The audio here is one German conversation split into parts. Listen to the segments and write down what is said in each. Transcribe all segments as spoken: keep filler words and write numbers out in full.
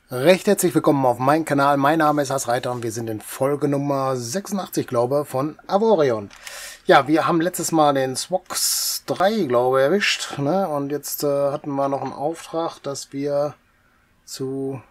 Recht herzlich willkommen auf meinem Kanal. Mein Name ist Hassreiter und wir sind in Folge Nummer sechsundachtzig, glaube ich, von Avorion. Ja, wir haben letztes Mal den Swox drei, glaube ich, erwischt. Ne? Und jetzt äh, hatten wir noch einen Auftrag, dass wir zu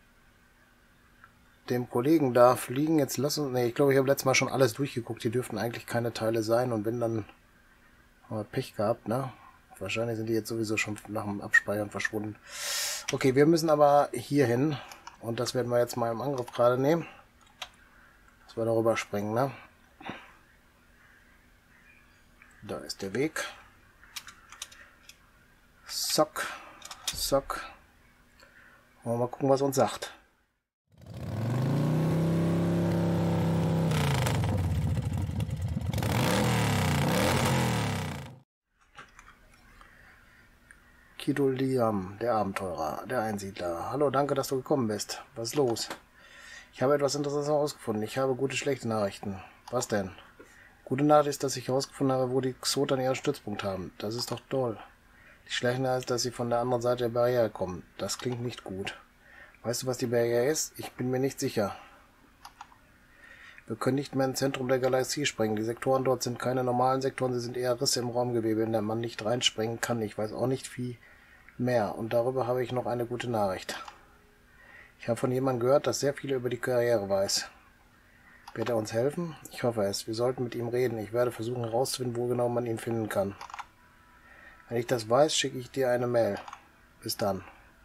dem Kollegen da fliegen. Jetzt lassen ne, ich glaube, ich habe letztes Mal schon alles durchgeguckt. Hier dürften eigentlich keine Teile sein. Und wenn, dann haben wir Pech gehabt, ne? Wahrscheinlich sind die jetzt sowieso schon nach dem Abspeichern verschwunden. Okay, wir müssen aber hier hin. Und das werden wir jetzt mal im Angriff gerade nehmen. Dass wir darüber springen, ne? Da ist der Weg. Zack, zack. Wollen wir mal gucken, was er uns sagt. Kidoliam, der Abenteurer, der Einsiedler. Hallo, danke, dass du gekommen bist. Was ist los? Ich habe etwas Interessantes herausgefunden. Ich habe gute, schlechte Nachrichten. Was denn? Gute Nachricht ist, dass ich herausgefunden habe, wo die Xotan ihren Stützpunkt haben. Das ist doch toll. Die schlechte Nachricht ist, dass sie von der anderen Seite der Barriere kommen. Das klingt nicht gut. Weißt du, was die Barriere ist? Ich bin mir nicht sicher. Wir können nicht mehr ins Zentrum der Galaxie sprengen. Die Sektoren dort sind keine normalen Sektoren, sie sind eher Risse im Raumgewebe, in der man nicht reinsprengen kann. Ich weiß auch nicht viel mehr. Und darüber habe ich noch eine gute Nachricht. Ich habe von jemandem gehört, dass sehr viel über die Karriere weiß. Wird er uns helfen? Ich hoffe es. Wir sollten mit ihm reden. Ich werde versuchen herauszufinden, wo genau man ihn finden kann. Wenn ich das weiß, schicke ich dir eine Mail. Bis dann.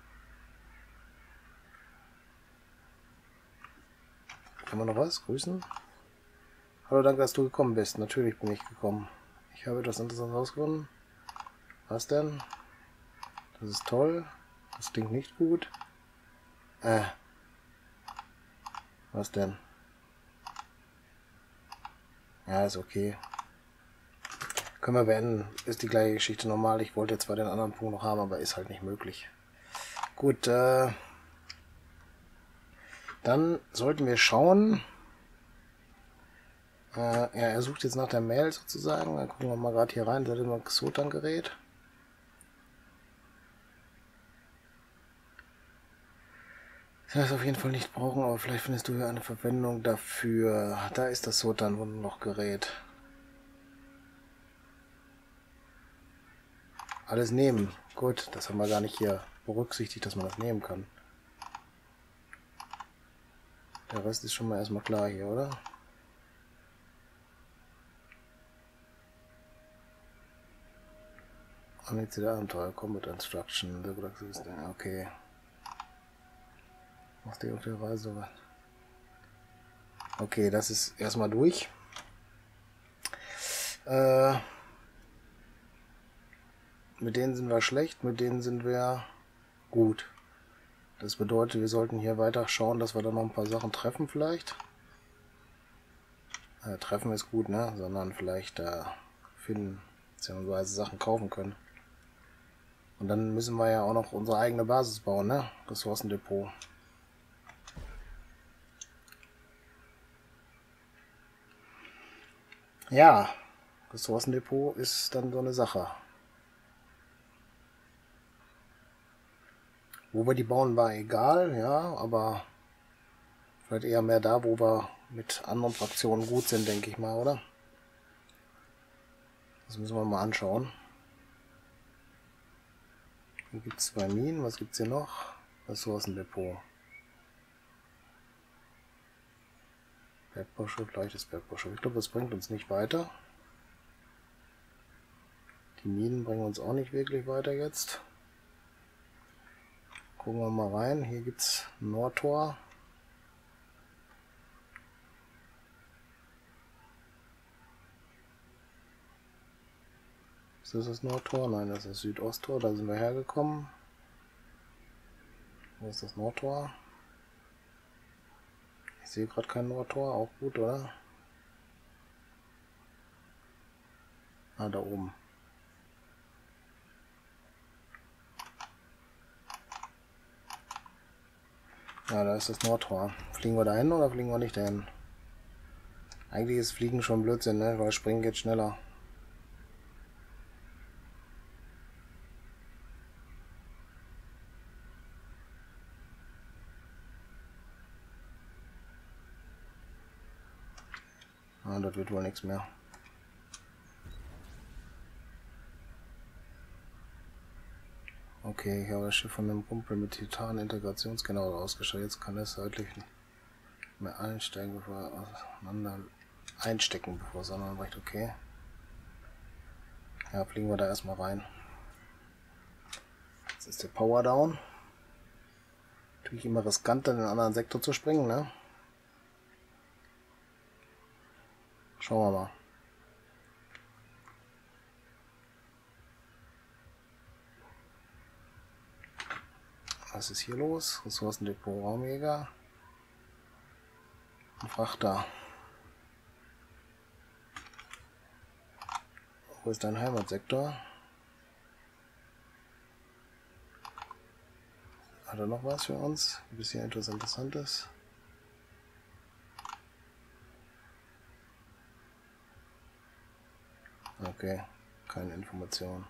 Haben wir noch was? Grüßen? Hallo, danke, dass du gekommen bist. Natürlich bin ich gekommen. Ich habe etwas Interessantes herausgefunden. Was denn? Das ist toll. Das klingt nicht gut. Äh. Was denn? Ja, ist okay. Können wir beenden. Ist die gleiche Geschichte normal. Ich wollte zwar den anderen Punkt noch haben, aber ist halt nicht möglich. Gut, äh. Dann sollten wir schauen. Äh, ja, er sucht jetzt nach der Mail sozusagen. Dann gucken wir mal gerade hier rein. Das ist immer ein Xotan-Gerät. Ich werde es auf jeden Fall nicht brauchen, aber vielleicht findest du hier eine Verwendung dafür. Da ist das Xotan noch Gerät. Alles nehmen. Gut, das haben wir gar nicht hier berücksichtigt, dass man das nehmen kann. Der Rest ist schon mal erstmal klar hier, oder? Anizide Abenteuer, Combat Instruction, okay. Mach die auf der Reise. Okay, das ist erstmal durch. Äh, mit denen sind wir schlecht, mit denen sind wir gut. Das bedeutet, wir sollten hier weiter schauen, dass wir da noch ein paar Sachen treffen vielleicht. Äh, treffen ist gut, ne? Sondern vielleicht äh, finden, beziehungsweise Sachen kaufen können. Und dann müssen wir ja auch noch unsere eigene Basis bauen, ne? Ressourcendepot. Ja, Ressourcendepot ist dann so eine Sache. Wo wir die bauen, war egal, ja, aber vielleicht eher mehr da, wo wir mit anderen Fraktionen gut sind, denke ich mal, oder? Das müssen wir mal anschauen. Hier gibt es zwei Minen, was gibt es hier noch? Ressourcendepot. Bergbauschrift, leichtes Bergbauschrift. Ich glaube, das bringt uns nicht weiter. Die Minen bringen uns auch nicht wirklich weiter jetzt. Gucken wir mal rein. Hier gibt es ein Nordtor. Ist das das Nordtor? Nein, das ist das Südosttor. Da sind wir hergekommen. Wo ist das Nordtor? Ich sehe gerade kein Nordtor. Auch gut, oder? Ah, da oben. Ja, da ist das Nordtor. Fliegen wir da hin oder fliegen wir nicht dahin? Eigentlich ist Fliegen schon Blödsinn, ne? Weil Springen geht schneller. Ah, das wird wohl nichts mehr. Okay, ich habe das Schiff von einem Kumpel mit Titan-Integrationsgenerator ausgestattet. Jetzt kann es seitlich nicht mehr einsteigen, bevor er auseinander einstecken, bevor es anbricht. Okay. Ja, fliegen wir da erstmal rein. Jetzt ist der Power down. Natürlich immer riskant, in den anderen Sektor zu springen, ne? Schauen wir mal. Was ist hier los? Ressourcendepot, Raumjäger. Ein Frachter. Wo ist dein Heimatsektor? Hat er noch was für uns? Ein bisschen etwas Interessantes. Okay, keine Information.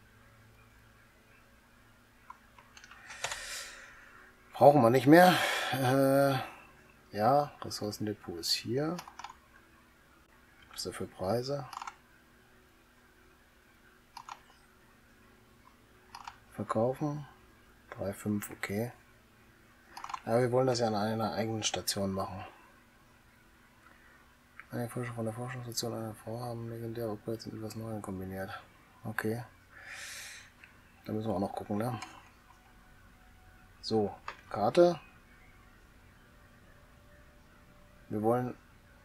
Brauchen wir nicht mehr. Äh, ja, Ressourcendepot ist hier. Was ist da für Preise? Verkaufen. drei Komma fünf, okay. Aber wir wollen das ja an einer eigenen Station machen. Einige Forscher von der Forschungsstation einer Frau haben legendäre Upgrades mit etwas Neuem kombiniert. Okay. Da müssen wir auch noch gucken, ne? So, Karte. Wir wollen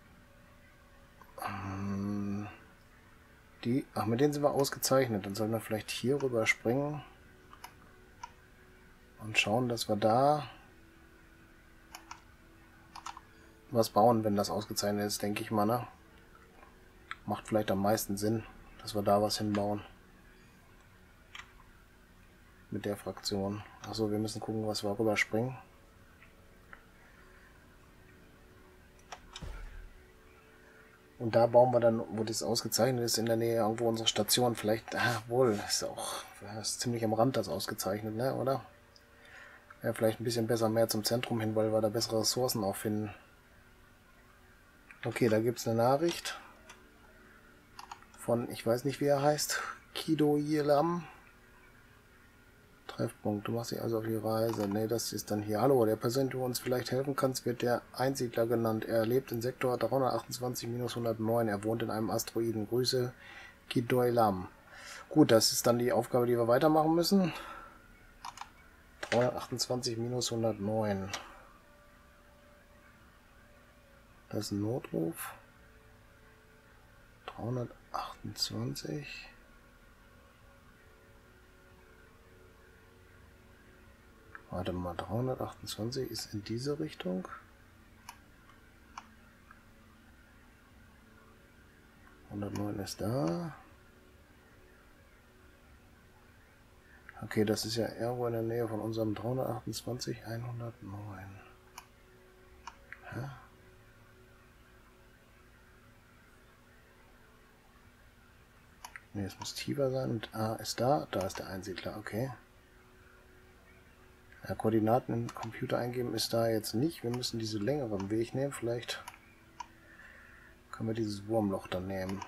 ähm, die. Ach, mit denen sind wir ausgezeichnet. Dann sollen wir vielleicht hier rüber springen und schauen, dass wir da was bauen, wenn das ausgezeichnet ist, denke ich mal, ne? Macht vielleicht am meisten Sinn, dass wir da was hinbauen. Mit der Fraktion. Achso, wir müssen gucken, was wir rüberspringen. Und da bauen wir dann, wo das ausgezeichnet ist, in der Nähe irgendwo unsere Station. Vielleicht, ah, wohl, ist auch ist ziemlich am Rand das ausgezeichnet, ne, oder? Ja, vielleicht ein bisschen besser mehr zum Zentrum hin, weil wir da bessere Ressourcen auch finden. Okay, da gibt es eine Nachricht von, ich weiß nicht wie er heißt, Kido Yelam. Treffpunkt, du machst dich also auf die Reise. Ne, das ist dann hier. Hallo, der Person, du uns vielleicht helfen kannst, wird der Einsiedler genannt. Er lebt in Sektor dreihundertachtundzwanzig hundertneun. Er wohnt in einem Asteroiden. Grüße, Kido Yelam. Gut, das ist dann die Aufgabe, die wir weitermachen müssen. dreihundertachtundzwanzig hundertneun. Das ist ein Notruf. dreihundertachtundzwanzig. Warte mal, dreihundertachtundzwanzig ist in diese Richtung. hundertneun ist da. Okay, das ist ja irgendwo in der Nähe von unserem dreihundertachtundzwanzig hundertneun. Hä? Ne, es muss tiefer sein. Und A ist da. Da ist der Einsiedler. Okay. Ja, Koordinaten im Computer eingeben ist da jetzt nicht. Wir müssen diese längeren Weg nehmen. Vielleicht können wir dieses Wurmloch dann nehmen.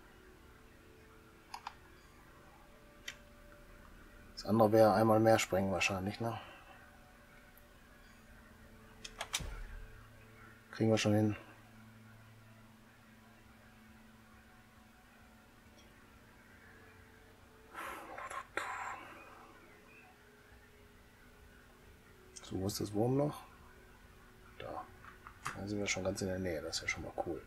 Das andere wäre einmal mehr springen wahrscheinlich, ne? Kriegen wir schon hin. So, wo ist das Wurmloch? Da. Da sind wir schon ganz in der Nähe. Das ist ja schon mal cool.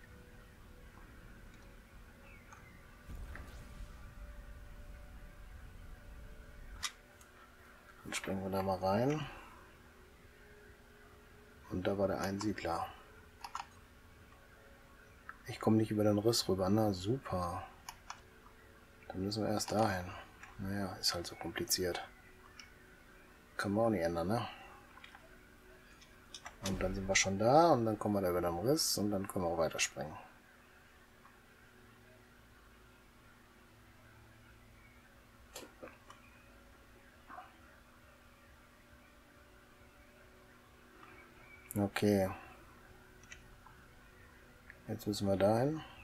Dann springen wir da mal rein. Und da war der Einsiedler. Ich komme nicht über den Riss rüber. Na super. Dann müssen wir erst dahin. Naja, ist halt so kompliziert. Können wir auch nicht ändern, ne? Und dann sind wir schon da und dann kommen wir da über den Riss und dann können wir auch weiterspringen. Okay. Jetzt müssen wir dahin.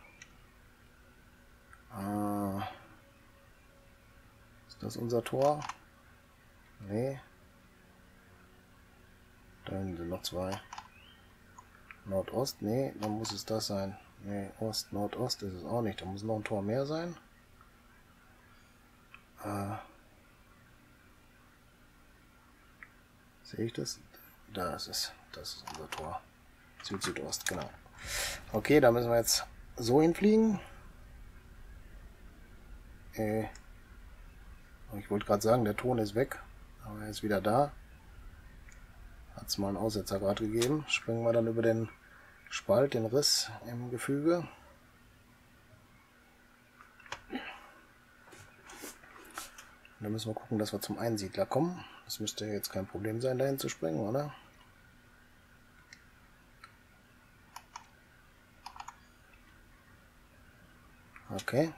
Äh, ist das unser Tor? Nee. Da hinten sind noch zwei. Nordost? Nee, dann muss es das sein. Nee, Ost, Nordost ist es auch nicht. Da muss noch ein Tor mehr sein. Äh, sehe ich das? Da ist es. Das ist unser Tor. Süd-Südost, genau. Okay, da müssen wir jetzt so hinfliegen. Äh, ich wollte gerade sagen, der Ton ist weg. Aber er ist wieder da. Hat es mal einen Aussetzer gerade gegeben. Springen wir dann über den Spalt, den Riss im Gefüge. Und dann müssen wir gucken, dass wir zum Einsiedler kommen. Das müsste jetzt kein Problem sein, dahin zu springen, oder? Okay.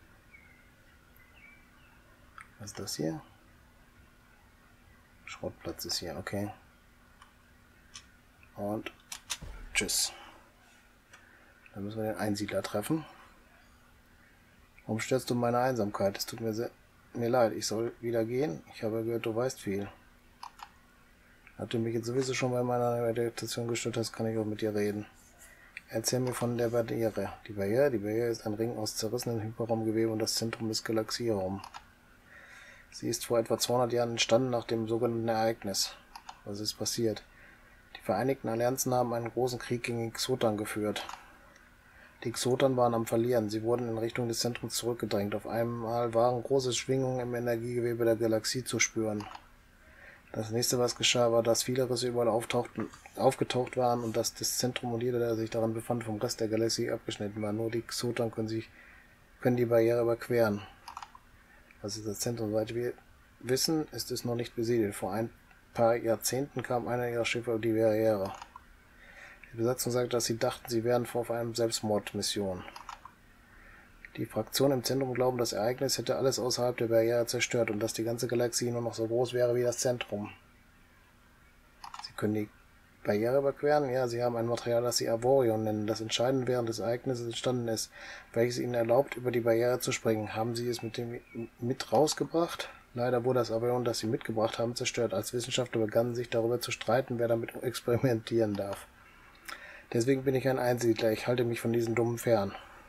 Was ist das hier? Schrottplatz ist hier, okay. Und tschüss. Dann müssen wir den Einsiedler treffen. Warum störst du meine Einsamkeit? Es tut mir sehr, mir leid, ich soll wieder gehen. Ich habe gehört, du weißt viel. Nachdem du mich jetzt sowieso schon bei meiner Meditation gestört hast, kann ich auch mit dir reden. Erzähl mir von der Barriere. Die Barriere, die Barriere ist ein Ring aus zerrissenem Hyperraumgewebe und das Zentrum des Galaxieraums. Sie ist vor etwa zweihundert Jahren entstanden nach dem sogenannten Ereignis. Was ist passiert? Die Vereinigten Allianzen haben einen großen Krieg gegen die Xotan geführt. Die Xotan waren am Verlieren. Sie wurden in Richtung des Zentrums zurückgedrängt. Auf einmal waren große Schwingungen im Energiegewebe der Galaxie zu spüren. Das nächste, was geschah, war, dass viele Risse überall auftauchten, aufgetaucht waren und dass das Zentrum und jeder, der sich daran befand, vom Rest der Galaxie abgeschnitten war. Nur die Xotan können, sich, können die Barriere überqueren. Das ist das Zentrum. Soweit wir wissen, ist es noch nicht besiedelt. Vor ein paar Jahrzehnten kam einer ihrer Schiffe auf die Barriere. Die Besatzung sagte, dass sie dachten, sie wären vor einer Selbstmordmission. Die Fraktionen im Zentrum glauben, das Ereignis hätte alles außerhalb der Barriere zerstört und dass die ganze Galaxie nur noch so groß wäre wie das Zentrum. Sie können die Barriere überqueren? Ja, sie haben ein Material, das sie Avorion nennen, das entscheidend während des Ereignisses entstanden ist, welches ihnen erlaubt, über die Barriere zu springen. Haben sie es mit dem mit rausgebracht? Leider wurde das Avorion, das sie mitgebracht haben, zerstört. Als Wissenschaftler begannen sich darüber zu streiten, wer damit experimentieren darf. Deswegen bin ich ein Einsiedler. Ich halte mich von diesen Dummen fern.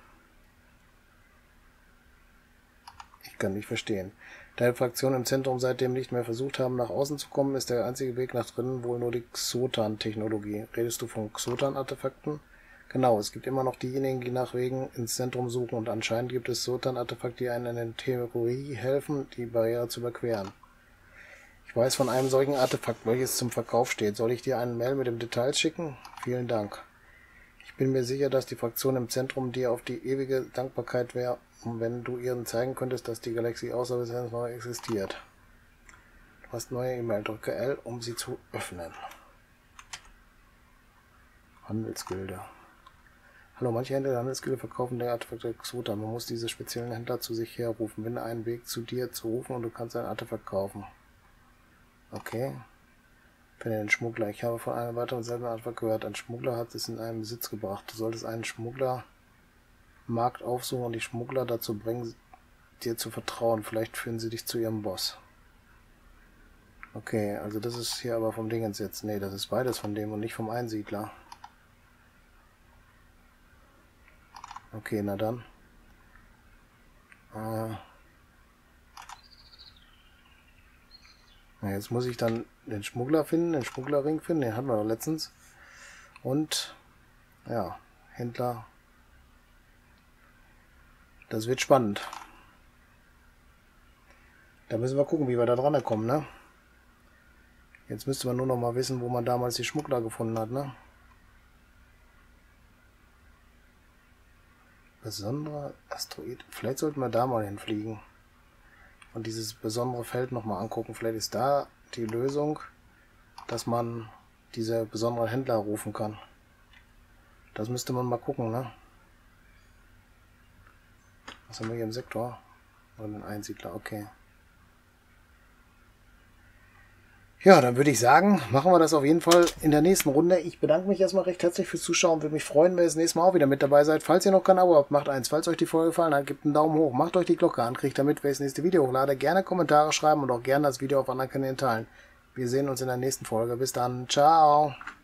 Ich kann nicht verstehen. Da die Fraktionen im Zentrum seitdem nicht mehr versucht haben, nach außen zu kommen, ist der einzige Weg nach drinnen wohl nur die Xotan-Technologie. Redest du von Xotan-Artefakten? Genau, es gibt immer noch diejenigen, die nach Wegen ins Zentrum suchen und anscheinend gibt es Xotan-Artefakte, die einem in der Theorie helfen, die Barriere zu überqueren. Ich weiß von einem solchen Artefakt, welches zum Verkauf steht. Soll ich dir einen Mail mit dem Details schicken? Vielen Dank. Ich bin mir sicher, dass die Fraktion im Zentrum dir auf die ewige Dankbarkeit wäre, wenn du ihnen zeigen könntest, dass die Galaxie außer Besitz noch existiert. Du hast neue E-Mail. Drücke L, um sie zu öffnen. Handelsgilde. Hallo, manche Händler der Handelsgilde verkaufen der Artefakte Xotan. Man muss diese speziellen Händler zu sich herrufen. Finde einen Weg zu dir zu rufen und du kannst ein Artefakt kaufen. Okay. Finde den Schmuggler. Ich habe von einem weiteren selben Artefakt gehört. Ein Schmuggler hat es in einen Besitz gebracht. Du solltest einen Schmugglermarkt aufsuchen und die Schmuggler dazu bringen, dir zu vertrauen. Vielleicht führen sie dich zu ihrem Boss. Okay, also das ist hier aber vom Dingens jetzt. Nee, das ist beides von dem und nicht vom Einsiedler. Okay, na dann. Äh. Na, jetzt muss ich dann den Schmuggler finden, den Schmugglerring finden, den hatten wir doch letztens. Und, ja, Händler. Das wird spannend. Da müssen wir gucken, wie wir da dran kommen, ne? Jetzt müsste man nur noch mal wissen, wo man damals die Schmuggler gefunden hat, ne? Besonderer Asteroid. Vielleicht sollten wir da mal hinfliegen. Und dieses besondere Feld noch mal angucken. Vielleicht ist da die Lösung, dass man diese besonderen Händler rufen kann. Das müsste man mal gucken, ne? Was haben wir hier im Sektor? Oder den Einsiedler, okay. Ja, dann würde ich sagen, machen wir das auf jeden Fall in der nächsten Runde. Ich bedanke mich erstmal recht herzlich fürs Zuschauen. Würde mich freuen, wenn ihr das nächste Mal auch wieder mit dabei seid. Falls ihr noch kein Abo habt, macht eins. Falls euch die Folge gefallen hat, gebt einen Daumen hoch. Macht euch die Glocke an, kriegt damit, wenn ich das nächste Video hochlade. Gerne Kommentare schreiben und auch gerne das Video auf anderen Kanälen teilen. Wir sehen uns in der nächsten Folge. Bis dann. Ciao.